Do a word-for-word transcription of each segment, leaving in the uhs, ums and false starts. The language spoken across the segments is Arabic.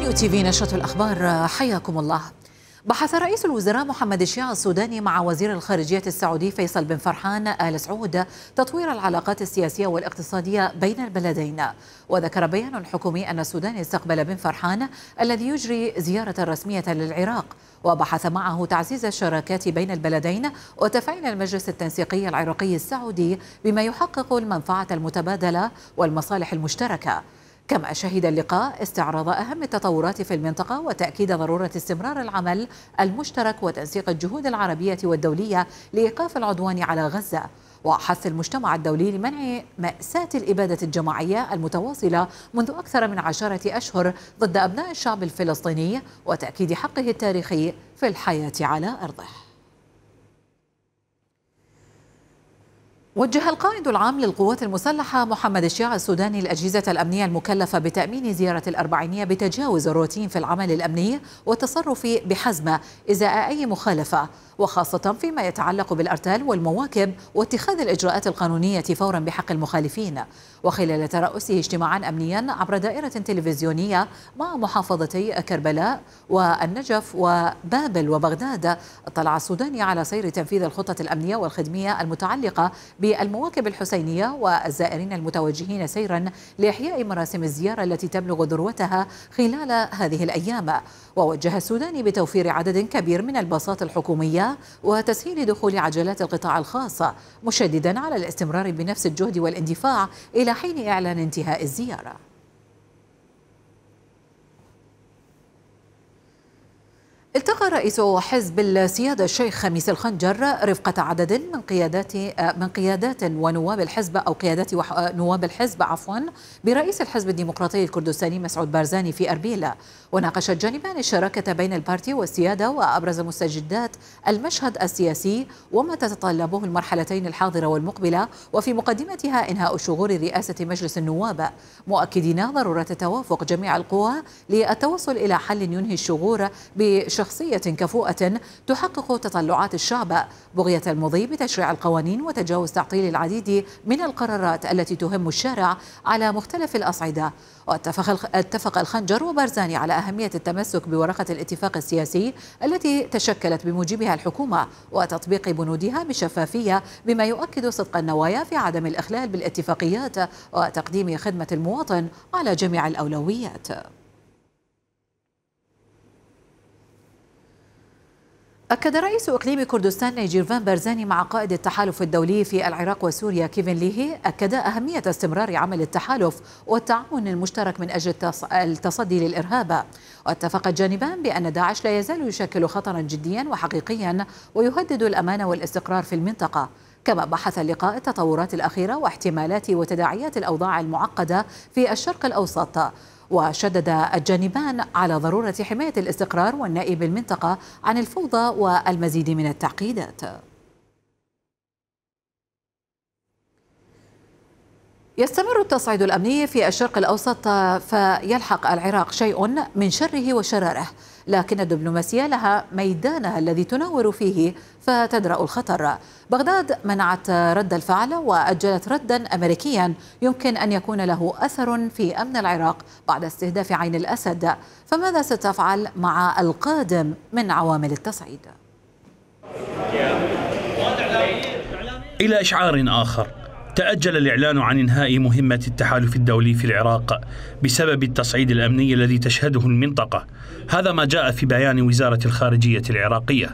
رؤيا تي في نشرة الأخبار، حياكم الله. بحث رئيس الوزراء محمد الشيع السوداني مع وزير الخارجية السعودي فيصل بن فرحان آل سعود تطوير العلاقات السياسية والاقتصادية بين البلدين. وذكر بيان حكومي أن السودان استقبل بن فرحان الذي يجري زيارة رسمية للعراق، وبحث معه تعزيز الشراكات بين البلدين وتفعيل المجلس التنسيقي العراقي السعودي بما يحقق المنفعة المتبادلة والمصالح المشتركة. كما شهد اللقاء استعراض أهم التطورات في المنطقة وتأكيد ضرورة استمرار العمل المشترك وتنسيق الجهود العربية والدولية لإيقاف العدوان على غزة، وحث المجتمع الدولي لمنع مأساة الإبادة الجماعية المتواصلة منذ أكثر من عشرة أشهر ضد أبناء الشعب الفلسطيني وتأكيد حقه التاريخي في الحياة على أرضه. وجه القائد العام للقوات المسلحة محمد الشيع السوداني الأجهزة الأمنية المكلفة بتأمين زيارة الأربعينية بتجاوز الروتين في العمل الأمني والتصرف بحزم إزاء أي مخالفة، وخاصة فيما يتعلق بالأرتال والمواكب واتخاذ الإجراءات القانونية فورا بحق المخالفين. وخلال ترأسه اجتماعا أمنيا عبر دائرة تلفزيونية مع محافظتي كربلاء والنجف وبابل وبغداد، اطلع السوداني على سير تنفيذ الخطة الأمنية والخدمية المتعلقة بالمواكب الحسينية والزائرين المتوجهين سيرا لإحياء مراسم الزيارة التي تبلغ ذروتها خلال هذه الأيام. ووجه السوداني بتوفير عدد كبير من الباصات الحكومية وتسهيل دخول عجلات القطاع الخاص، مشددا على الاستمرار بنفس الجهد والاندفاع إلى حين إعلان انتهاء الزيارة. التقى رئيس حزب السيادة الشيخ خميس الخنجر رفقة عدد من قيادات من قيادات ونواب الحزب أو قيادات نواب الحزب عفوا برئيس الحزب الديمقراطي الكردستاني مسعود بارزاني في أربيل، وناقش الجانبان الشراكة بين البارتي والسيادة وأبرز مستجدات المشهد السياسي وما تتطلبه المرحلتين الحاضرة والمقبلة، وفي مقدمتها إنهاء شغور رئاسة مجلس النواب، مؤكدين ضرورة توافق جميع القوى للتوصل إلى حل ينهي الشغور بشخصية كفؤة تحقق تطلعات الشعب بغية المضي بتشريع القوانين وتجاوز تعطيل العديد من القرارات التي تهم الشارع على مختلف الأصعدة. واتفق اتفق الخنجر وبارزاني على أهمية التمسك بورقة الاتفاق السياسي التي تشكلت بموجبها الحكومة وتطبيق بنودها بشفافية بما يؤكد صدق النوايا في عدم الإخلال بالاتفاقيات وتقديم خدمة المواطن على جميع الأولويات. أكد رئيس إقليم كردستان نيجيرفان بارزاني مع قائد التحالف الدولي في العراق وسوريا كيفن ليهي أكد أهمية استمرار عمل التحالف والتعاون المشترك من أجل التصدي للإرهاب. واتفق الجانبان بأن داعش لا يزال يشكل خطرا جديا وحقيقيا ويهدد الأمان والاستقرار في المنطقة. كما بحث اللقاء التطورات الأخيرة واحتمالات وتداعيات الأوضاع المعقدة في الشرق الأوسط، وشدد الجانبان على ضرورة حماية الاستقرار والنأي بالمنطقة عن الفوضى والمزيد من التعقيدات. يستمر التصعيد الأمني في الشرق الأوسط فيلحق العراق شيء من شره وشراره، لكن الدبلوماسية لها ميدانها الذي تناور فيه فتدرأ الخطر. بغداد منعت رد الفعل وأجلت ردا أمريكيا يمكن أن يكون له أثر في أمن العراق بعد استهداف عين الأسد، فماذا ستفعل مع القادم من عوامل التصعيد؟ إلى إشعار آخر، تأجل الإعلان عن إنهاء مهمة التحالف الدولي في العراق بسبب التصعيد الأمني الذي تشهده المنطقة. هذا ما جاء في بيان وزارة الخارجية العراقية.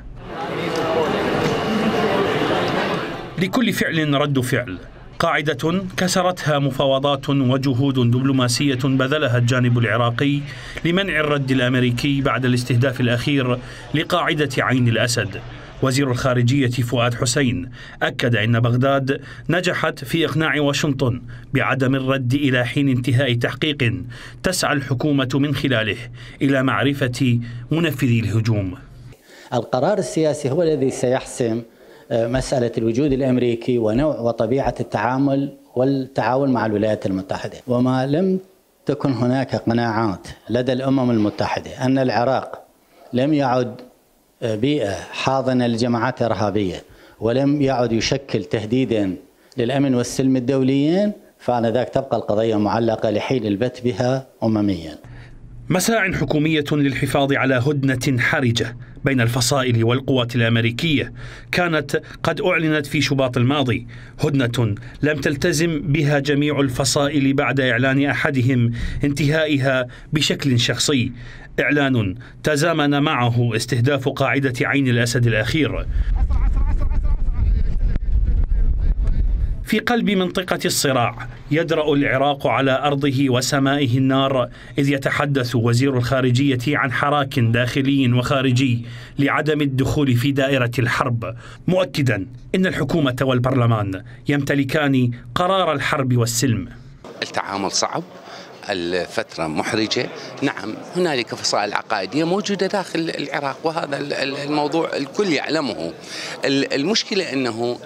لكل فعل رد فعل، قاعدة كسرتها مفاوضات وجهود دبلوماسية بذلها الجانب العراقي لمنع الرد الأمريكي بعد الاستهداف الأخير لقاعدة عين الأسد. وزير الخارجية فؤاد حسين أكد أن بغداد نجحت في إقناع واشنطن بعدم الرد إلى حين انتهاء تحقيق تسعى الحكومة من خلاله إلى معرفة منفذي الهجوم. القرار السياسي هو الذي سيحسم مسألة الوجود الأمريكي ونوع وطبيعة التعامل والتعاون مع الولايات المتحدة. وما لم تكن هناك قناعات لدى الأمم المتحدة أن العراق لم يعد بيئة حاضنة للجماعات الإرهابية ولم يعد يشكل تهديدا للأمن والسلم الدوليين، فآنذاك تبقى القضية معلقة لحين البت بها أمميا. مساع حكومية للحفاظ على هدنة حرجة بين الفصائل والقوات الأمريكية كانت قد أعلنت في شباط الماضي، هدنة لم تلتزم بها جميع الفصائل بعد إعلان أحدهم انتهائها بشكل شخصي، إعلان تزامن معه استهداف قاعدة عين الأسد الأخير في قلب منطقة الصراع. يدرأ العراق على أرضه وسمائه النار، إذ يتحدث وزير الخارجية عن حراك داخلي وخارجي لعدم الدخول في دائرة الحرب، مؤكدا إن الحكومة والبرلمان يمتلكان قرار الحرب والسلم. التعامل صعب، الفترة محرجة، نعم هنالك فصائل عقائدية موجودة داخل العراق وهذا الموضوع الكل يعلمه. المشكلة أنه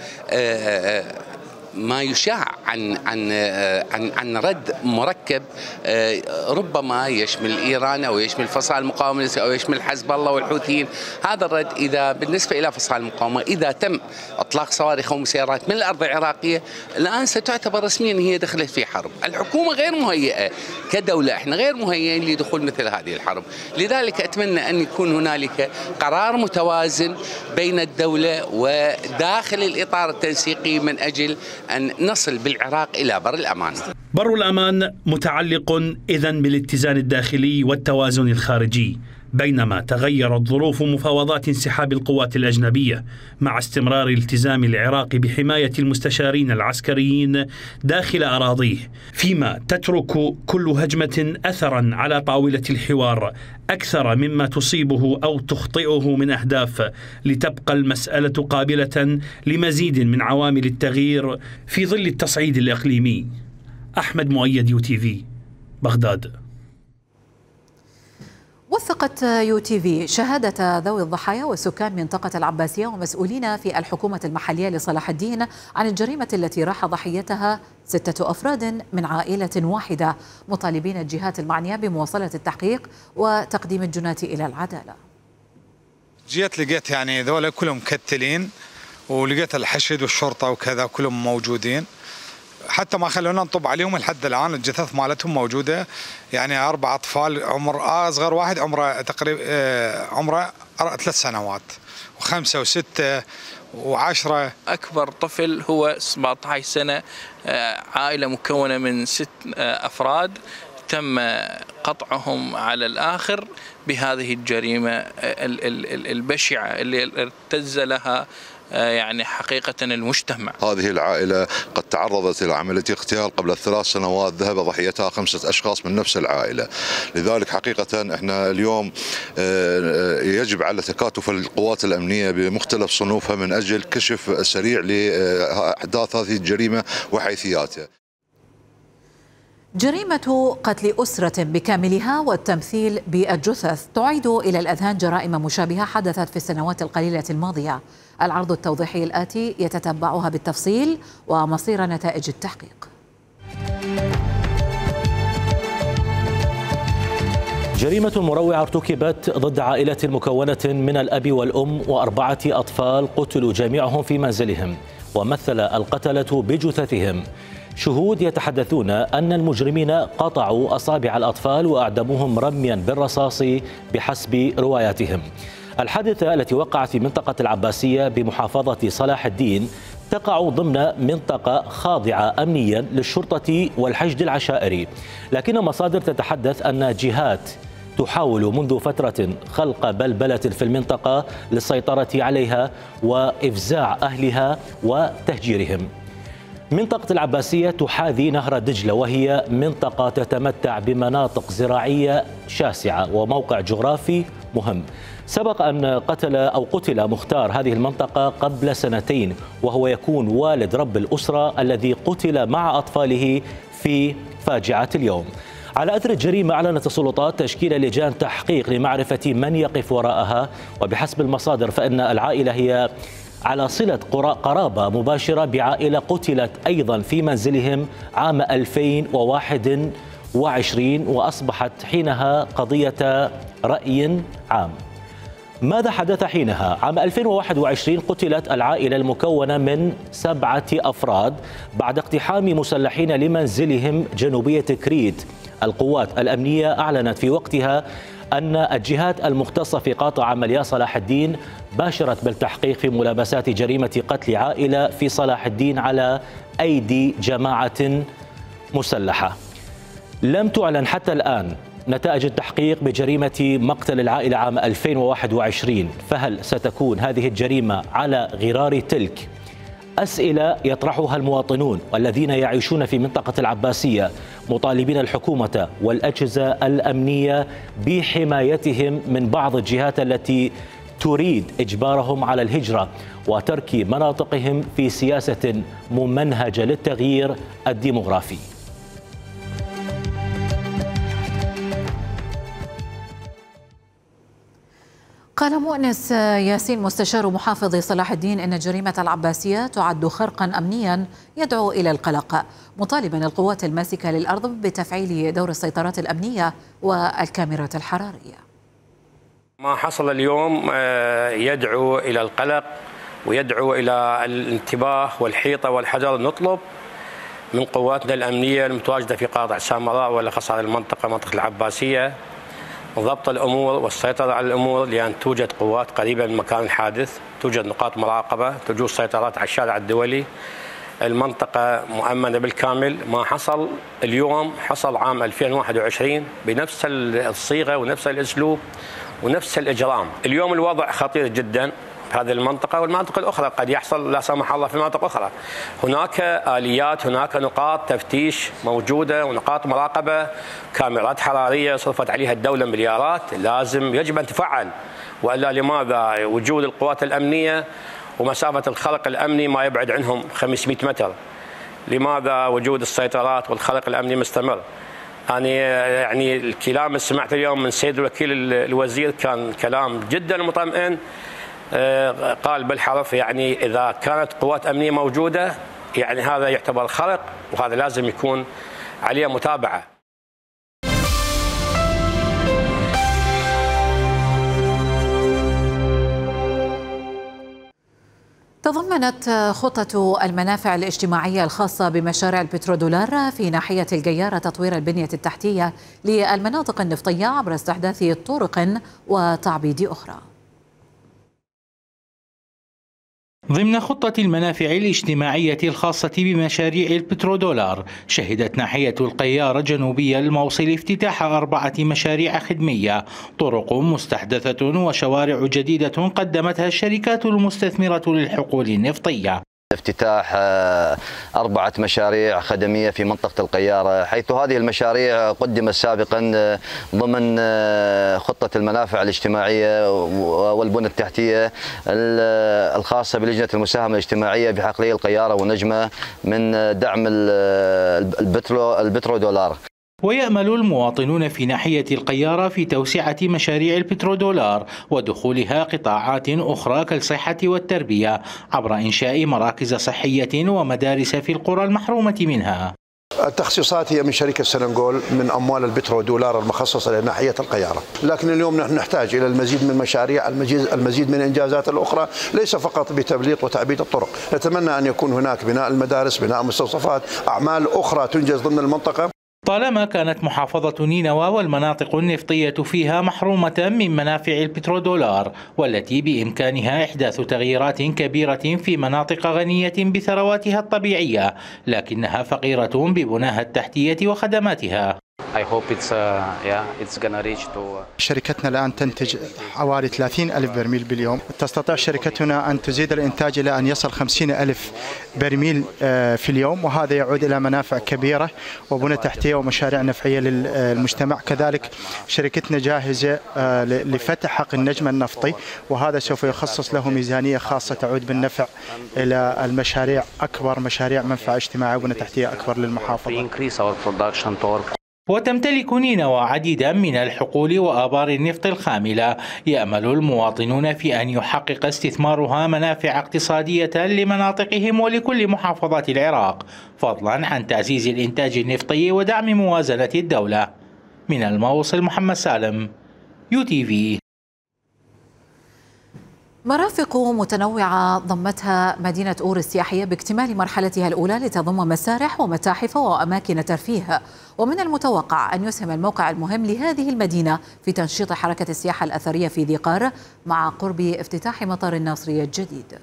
ما يشاع عن عن عن عن رد مركب ربما يشمل ايران او يشمل فصائل المقاومه او يشمل حزب الله والحوثيين. هذا الرد اذا بالنسبه الى فصائل المقاومه اذا تم اطلاق صواريخ ومسيرات من الارض العراقيه الان ستعتبر رسميا هي دخلت في حرب. الحكومه غير مهيئه كدوله، احنا غير مهيئين لدخول مثل هذه الحرب، لذلك اتمنى ان يكون هنالك قرار متوازن بين الدوله وداخل الاطار التنسيقي من اجل أن نصل بالعراق إلى بر الأمان. بر الأمان متعلق إذن بالاتزان الداخلي والتوازن الخارجي، بينما تغيرت ظروف مفاوضات انسحاب القوات الأجنبية مع استمرار التزام العراق بحماية المستشارين العسكريين داخل أراضيه، فيما تترك كل هجمة أثرا على طاولة الحوار أكثر مما تصيبه أو تخطئه من أهداف، لتبقى المسألة قابلة لمزيد من عوامل التغيير في ظل التصعيد الإقليمي. أحمد مؤيد، يو تي في، بغداد. وثقت يو تي في شهادة ذوي الضحايا وسكان منطقة العباسية ومسؤولين في الحكومة المحلية لصلاح الدين عن الجريمة التي راح ضحيتها ستة أفراد من عائلة واحدة، مطالبين الجهات المعنية بمواصلة التحقيق وتقديم الجناة إلى العدالة. جيت لقيت يعني ذولا كلهم مكتلين، ولقيت الحشد والشرطة وكذا كلهم موجودين، حتى ما خلونا نطب عليهم لحد الآن. الجثث مالتهم موجودة، يعني أربع أطفال، عمر أصغر واحد عمره تقريبا عمره ثلاث سنوات، وخمسة وستة وعشرة. أكبر طفل هو سبعة عشر سنة، عائلة مكونة من ست أفراد تم قطعهم على الآخر بهذه الجريمة البشعة اللي ارتز لها يعني حقيقة المجتمع. هذه العائلة قد تعرضت إلى عملية اغتيال قبل ثلاث سنوات ذهب ضحيتها خمسة أشخاص من نفس العائلة، لذلك حقيقة احنا اليوم يجب على تكاتف القوات الأمنية بمختلف صنوفها من أجل كشف سريع لأحداث هذه الجريمة وحيثياتها. جريمة قتل أسرة بكاملها والتمثيل بالجثث تعيد إلى الأذهان جرائم مشابهة حدثت في السنوات القليلة الماضية. العرض التوضيحي الآتي يتتبعها بالتفصيل ومصير نتائج التحقيق. جريمة مروعة ارتكبت ضد عائلة مكونة من الأب والأم وأربعة أطفال قتلوا جميعهم في منزلهم، ومثل القتلة بجثثهم. شهود يتحدثون أن المجرمين قطعوا أصابع الأطفال وأعدموهم رميا بالرصاص بحسب رواياتهم. الحادثة التي وقعت في منطقة العباسية بمحافظة صلاح الدين تقع ضمن منطقة خاضعة أمنيا للشرطة والحشد العشائري، لكن مصادر تتحدث أن جهات تحاول منذ فترة خلق بلبلة في المنطقة للسيطرة عليها وإفزاع أهلها وتهجيرهم. منطقة العباسية تحاذي نهر دجلة، وهي منطقة تتمتع بمناطق زراعية شاسعة وموقع جغرافي مهم. سبق أن قتل أو قتل مختار هذه المنطقة قبل سنتين، وهو يكون والد رب الأسرة الذي قتل مع أطفاله في فاجعة اليوم. على أثر الجريمة أعلنت السلطات تشكيل لجان تحقيق لمعرفة من يقف وراءها، وبحسب المصادر فإن العائلة هي على صلة قرابة مباشرة بعائلة قتلت أيضا في منزلهم عام ألفين وواحد وعشرين، وأصبحت حينها قضية رأي عام. ماذا حدث حينها؟ عام ألفين وواحد وعشرين قتلت العائلة المكونة من سبعة أفراد بعد اقتحام مسلحين لمنزلهم جنوبية كريت القوات الأمنية أعلنت في وقتها أن الجهات المختصة في قاطع عمليات صلاح الدين باشرت بالتحقيق في ملابسات جريمة قتل عائلة في صلاح الدين على أيدي جماعة مسلحة. لم تعلن حتى الآن نتائج التحقيق بجريمة مقتل العائلة عام ألفين وواحد وعشرين، فهل ستكون هذه الجريمة على غرار تلك؟ أسئلة يطرحها المواطنون والذين يعيشون في منطقة العباسية مطالبين الحكومة والأجهزة الأمنية بحمايتهم من بعض الجهات التي تريد إجبارهم على الهجرة وترك مناطقهم في سياسة ممنهجة للتغيير الديمغرافي. قال مؤنس ياسين مستشار محافظ صلاح الدين إن جريمة العباسية تعد خرقا أمنيا يدعو إلى القلق، مطالبا القوات الماسكة للأرض بتفعيل دور السيطرات الأمنية والكاميرات الحرارية. ما حصل اليوم يدعو إلى القلق ويدعو إلى الانتباه والحيطة والحذر. نطلب من قواتنا الأمنية المتواجدة في قاطع سامراء والأخص على المنطقة منطقة العباسية ضبط الأمور والسيطرة على الأمور، لأن توجد قوات قريبة من مكان الحادث، توجد نقاط مراقبة، توجد سيطرات على الشارع الدولي، المنطقة مؤمنة بالكامل. ما حصل اليوم حصل عام ألفين وواحد وعشرين بنفس الصيغة ونفس الأسلوب ونفس الإجرام. اليوم الوضع خطير جدا في هذه المنطقة والمناطق الأخرى، قد يحصل لا سمح الله في مناطق أخرى. هناك آليات، هناك نقاط تفتيش موجودة ونقاط مراقبة، كاميرات حرارية صرفت عليها الدولة مليارات، لازم يجب أن تفعل، وإلا لماذا وجود القوات الأمنية ومسافة الخلق الأمني ما يبعد عنهم خمسمئة متر؟ لماذا وجود السيطرات والخلق الأمني مستمر؟ أنا يعني الكلام اللي سمعته اليوم من سيد الوكيل الوزير كان كلام جدا مطمئن، قال بالحرف يعني إذا كانت قوات أمنية موجودة يعني هذا يعتبر خرق، وهذا لازم يكون عليه متابعة. تضمنت خطة المنافع الاجتماعية الخاصة بمشاريع البترودولار في ناحية الجيارة تطوير البنية التحتية للمناطق النفطية عبر استحداث طرق وتعبيد أخرى. ضمن خطة المنافع الاجتماعية الخاصة بمشاريع البترودولار، شهدت ناحية القيارة الجنوبية الموصل افتتاح أربعة مشاريع خدمية، طرق مستحدثة وشوارع جديدة قدمتها الشركات المستثمرة للحقول النفطية. افتتاح أربعة مشاريع خدمية في منطقة القيارة، حيث هذه المشاريع قدمت سابقا ضمن خطة المنافع الاجتماعية والبنى التحتية الخاصة بلجنة المساهمة الاجتماعية بحقلي القيارة والنجمة من دعم البترو البترودولار. ويأمل المواطنون في ناحية القيارة في توسعة مشاريع البترودولار ودخولها قطاعات أخرى كالصحة والتربية عبر إنشاء مراكز صحية ومدارس في القرى المحرومة منها. التخصيصات هي من شركة سنغول من أموال البترودولار المخصصة لناحية القيارة، لكن اليوم نحن نحتاج إلى المزيد من المشاريع، المزيد من الإنجازات الأخرى، ليس فقط بتبليط وتعبيد الطرق. نتمنى أن يكون هناك بناء المدارس، بناء مستوصفات، أعمال أخرى تنجز ضمن المنطقة. طالما كانت محافظة نينوى والمناطق النفطية فيها محرومة من منافع البترودولار، والتي بإمكانها إحداث تغييرات كبيرة في مناطق غنية بثرواتها الطبيعية، لكنها فقيرة ببناها التحتية وخدماتها. I hope it's uh, yeah it's gonna reach to شركتنا الآن تنتج حوالي ثلاثين ألف برميل باليوم. تستطيع شركتنا أن تزيد الإنتاج إلى أن يصل خمسين ألف برميل في اليوم، وهذا يعود إلى منافع كبيرة وبنى تحتية ومشاريع نفعية للمجتمع. كذلك شركتنا جاهزة لفتح حق النجم النفطي، وهذا سوف يخصص له ميزانية خاصة تعود بالنفع إلى المشاريع أكبر، مشاريع منفعة اجتماعية وبنى تحتية أكبر للمحافظة. وتمتلك نينوى عديدا من الحقول وآبار النفط الخاملة، يأمل المواطنون في أن يحقق استثمارها منافع اقتصادية لمناطقهم ولكل محافظات العراق، فضلا عن تعزيز الإنتاج النفطي ودعم موازنة الدولة. من الموصل محمد سالم، يو تي في. مرافق متنوعة ضمتها مدينة أور السياحية باكتمال مرحلتها الأولى لتضم مسارح ومتاحف وأماكن ترفيه، ومن المتوقع أن يسهم الموقع المهم لهذه المدينة في تنشيط حركة السياحة الأثرية في ذي قار مع قرب افتتاح مطار الناصرية الجديد.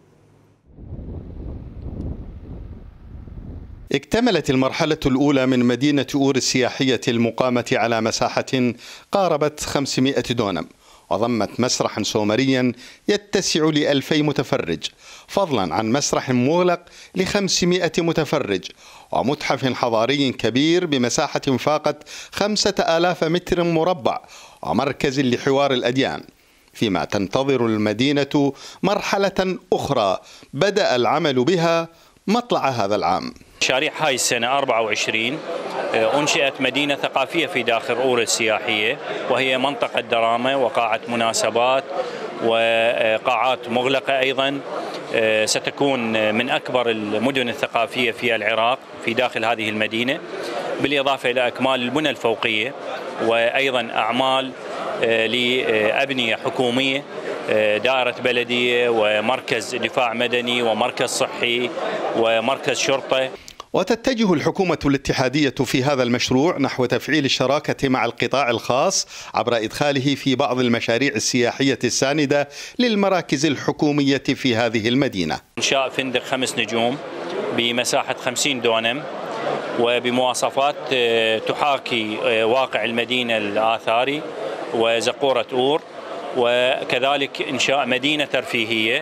اكتملت المرحلة الأولى من مدينة أور السياحية المقامة على مساحة قاربت خمسمائة دونم، وضمت مسرحا سومريا يتسع لألفي متفرج، فضلا عن مسرح مغلق لخمسمائة متفرج، ومتحف حضاري كبير بمساحة فاقت خمسة آلاف متر مربع، ومركز لحوار الأديان، فيما تنتظر المدينة مرحلة أخرى بدأ العمل بها مطلع هذا العام. مشاريع هاي السنة أربعة وعشرين أنشئت مدينة ثقافية في داخل أور السياحية، وهي منطقة درامة وقاعة مناسبات وقاعات مغلقة أيضا. ستكون من أكبر المدن الثقافية في العراق في داخل هذه المدينة، بالإضافة إلى إكمال البنى الفوقية وأيضا أعمال لأبنية حكومية، دائرة بلدية ومركز دفاع مدني ومركز صحي ومركز شرطة. وتتجه الحكومة الاتحادية في هذا المشروع نحو تفعيل الشراكة مع القطاع الخاص عبر إدخاله في بعض المشاريع السياحية الساندة للمراكز الحكومية في هذه المدينة. إنشاء فندق خمس نجوم بمساحة خمسين دونم وبمواصفات تحاكي واقع المدينة الآثاري وزقورة أور، وكذلك إنشاء مدينة ترفيهية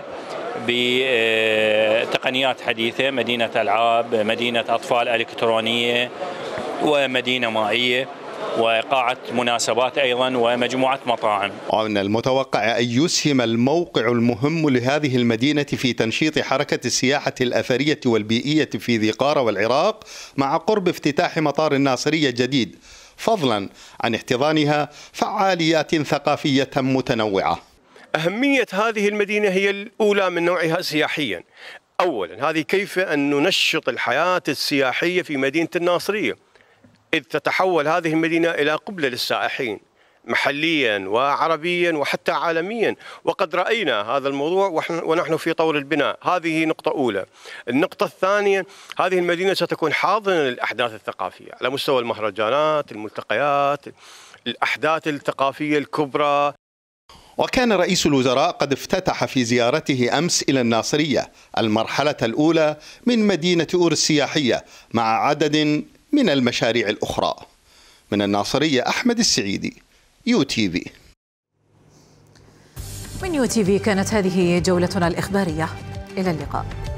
بتقنيات حديثة، مدينة ألعاب، مدينة أطفال إلكترونية، ومدينة مائية، وقاعة مناسبات أيضا، ومجموعة مطاعم. ومن المتوقع أن يسهم الموقع المهم لهذه المدينة في تنشيط حركة السياحة الأثرية والبيئية في ذي قار والعراق مع قرب افتتاح مطار الناصرية الجديد، فضلا عن احتضانها فعاليات ثقافية متنوعة. أهمية هذه المدينة هي الأولى من نوعها سياحيا. أولا، هذه كيف أن ننشط الحياة السياحية في مدينة الناصرية، إذ تتحول هذه المدينة إلى قبلة للسائحين محليا وعربيا وحتى عالميا، وقد رأينا هذا الموضوع ونحن في طور البناء. هذه نقطة أولى. النقطة الثانية، هذه المدينة ستكون حاضنة للأحداث الثقافية على مستوى المهرجانات، الملتقيات، الأحداث الثقافية الكبرى. وكان رئيس الوزراء قد افتتح في زيارته أمس إلى الناصرية المرحلة الأولى من مدينة أور السياحية مع عدد من المشاريع الأخرى. من الناصرية أحمد السعيدي، يو تي في. من يو تي في كانت هذه جولتنا الإخبارية، إلى اللقاء.